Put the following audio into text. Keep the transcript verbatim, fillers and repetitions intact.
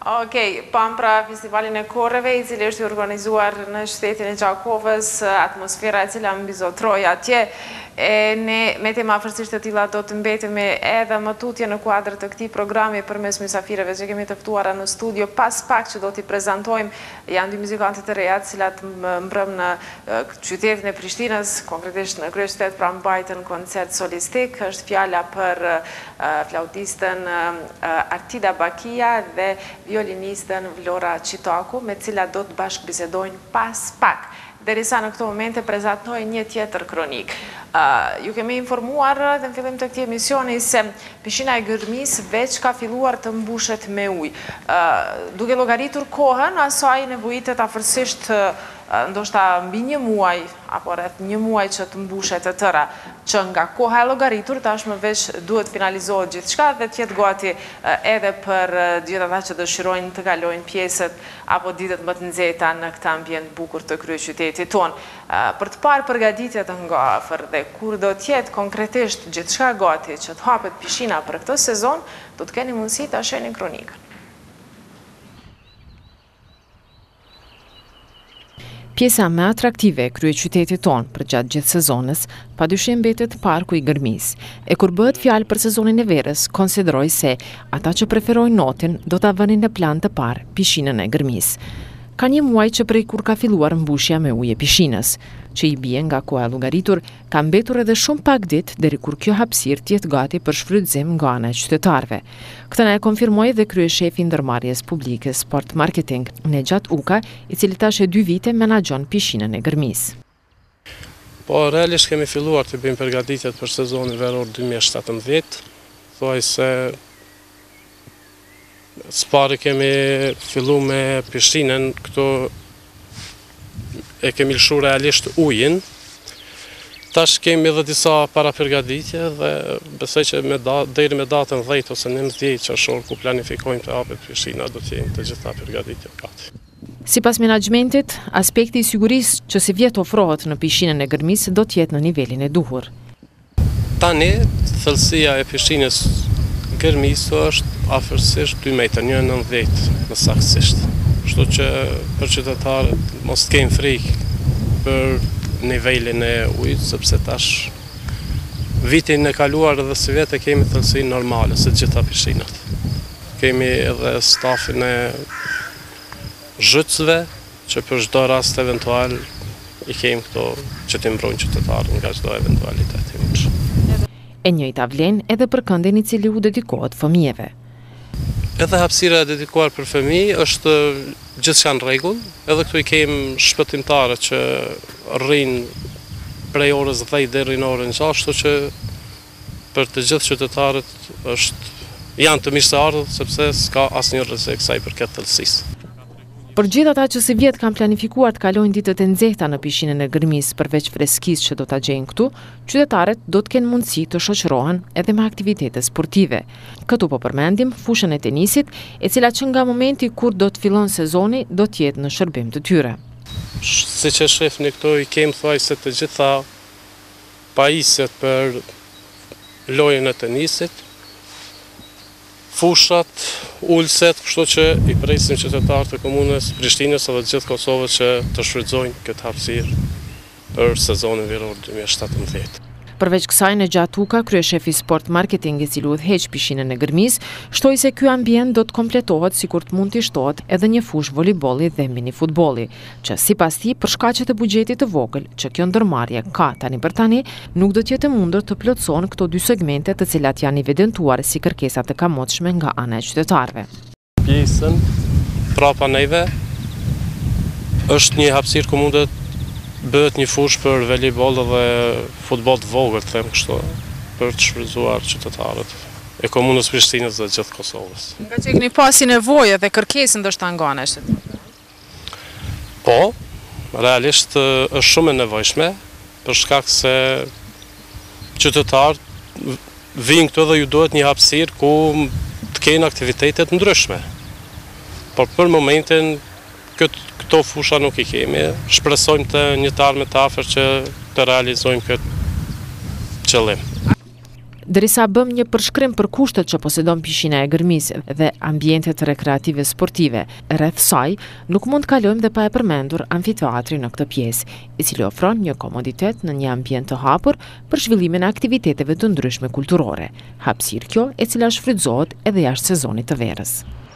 Okej, pam pra festivalin e korreve, i cili është organizuar në qytetin e Gjakovës, atmosfera e cila mbizotroi atje, e ne me tema afërsisht të tilla do të mbetemi edhe më tutje në kuadër të këtij programi përmes mysafireve që kemi të ftuara në studio. Pas pak që do t'i prezantojmë, janë dy muzikantët të reja të cilat mbrëm në qytetin e Prishtinës, konkretisht në kryeqytet, pra mbajtën koncert solistik. Është fjala për flautistën Artida Bakia dhe violinistën Vlora Qitaku, me cilat do të bashkëbisedojnë pas pak. Derisa në këto momente prezantoj një tjetër kronik. Ju kemi informuar dhe në fillim të këtij emisioni se pishina e Gërmis veç ka filluar të mbushet me ujë. Duke llogaritur kohën, asaj nevojitet afërsisht ndoshta mbi një muaj apo rreth një muaj që të mbushet e tëra, që nga koha e llogaritur tashmë veç duhet finalizohet gjithçka dhe të jetë gati edhe për gjithë ata që dëshirojnë të kalojnë pjesët apo ditët më të nxehta në këtë ambient bukur të kryeqytetit ton. Për të parë përgatitjet nga afër dhe kur do të jetë konkretisht gjithçka gati që të hapet pishina për këtë sezon, do të keni mundësi ta shihni kronikën. Pjesa më atraktive e kryeqytetit ton për gjatë gjithë sezonës, padyshim mbetet Parku i Gërmis. E kur bëhet fjalë për sezonin e verës, konsideroj se ata që preferojnë notin do ta vënin në plan të parë pishinën e Gërmis. Ka një muaj që prej kur ka filluar mbushja me ujë e pishinës, që i bie nga koha e llogaritur, ka mbetur edhe shumë pak ditë deri kur kjo hapësirë të jetë gati për shfrytëzim nga ana e qytetarëve. Këtë na e konfirmoi dhe kryeshefi i ndërmarrjes publike Sport Marketing, Nexhat Uka, i cili tash e dy vite menaxhon pishinën e Gërmis. Po, realisht kemi filluar të bëjmë përgatitjet për sezonin veror dy mijë e shtatëmbëdhjetë, thuaj se Spari kemi fillu me pishinën, këto e kemi lëshu realisht ujin. Tash kemi edhe disa para përgatitje dhe besoj që me da, deri me datën dhjetë ose nëntëdhjetë qershor ku planifikojmë të hapet pishina, do të jemi të gjitha përgatitjet gati. Sipas menaxhmentit, aspekti i sigurisë që si vjet ofrohet në pishinën e Gërmis do të jetë në nivelin e duhur. Tani, thellësia e pishinës Gërmis është afërsisht dy metër, një nëntëdhjetë më saktësisht. Kështu që për qytetarët mos të kenë frikë për nivelin e ujit, sepse tash vitin e kaluar edhe si vete kemi thellësi normale se gjitha pishinat. Kemi edhe stafin e zhytësve që për çdo rast eventual i kemi këto që të mbrojnë qytetarët nga çdo eventualitet i mundshëm. E njëjta vlen edhe për këndin i cili u dedikohet fëmijëve. Edhe hapësira e dedikuar për fëmijë është gjithçka në rregull, edhe këtu i kemi shpëtimtare që rrinë prej orës dhjetë deri në orën gjashtë, kështu që për të gjithë qytetarët është janë të mirë se ardhur sepse s'ka asnjë rrezik sa i përket thellësisë. Për gjithë ata që si vjet kanë planifikuar të kalojnë ditët e nxehta në pishinën e Gërmis përveç freskisë që do ta gjejnë këtu, qytetarët do të kenë mundësi të shoqërohen edhe me aktivitete sportive. Këtu po përmendim fushën e tenisit, e cila që nga momenti kur do të fillon sezoni do të jetë në shërbim të tyre. Siç e shihni këtu i kemi thuajse të gjitha pajisjet për lojën e tenisit, fushat, ulset, kështu që i presim qytetarët e komunës Prishtinës edhe të gjithë Kosovës që të shfrytëzojnë këtë hapësirë për sezonin veror dy mijë e shtatëmbëdhjetë. Përveç kësaj, Nexhat Uka, kryeshefi Sport Marketing i cili udhëheq pishinën e Gërmis, shtoi se ky ambient do të kompletohet sikur të mund të shtohet edhe një fushë voleybolli dhe mini futbolli, që sipas tij për shkaqe të buxhetit të vogël që kjo ndërmarrje ka tani për tani, nuk do të jetë e mundur të plotësohen këto dy segmente të cilat janë evidentuar si kërkesa të kamotshme nga ana e qytetarëve. Pjesën prapa neve është një hapësirë ku mundet bëhet një fushë për volejboll dhe futboll të vogël, them kështu, për të shfrytzuar qytetarët e komunës Prishtinës dhe gjithë Kosovës. Nga që keni pasi nevojë dhe kërkesën ndoshta nga ana e qytetarëve. Po, realisht është shumë e nevojshme, për shkak se qytetarët vinë këtu dhe ju duhet një hapësirë ku të kenë aktivitetet ndryshme. Por për momentin këtë Këto fusha nuk i kemi, shpresojmë të një të ardhme të afër që të realizojmë këtë qëllim. Derisa bëm një përshkrim për kushtet që posedon pishina e Gërmisë dhe ambientet rekreative sportive rreth saj, nuk mund të kalojmë dhe pa e përmendur amfiteatrin në këtë pjesë, i cili ofron një komoditet në një ambient të hapur për zhvillimin e aktiviteteve të ndryshme kulturore. Hapësirë kjo e cila shfrytëzohet edhe jashtë sezonit të verës.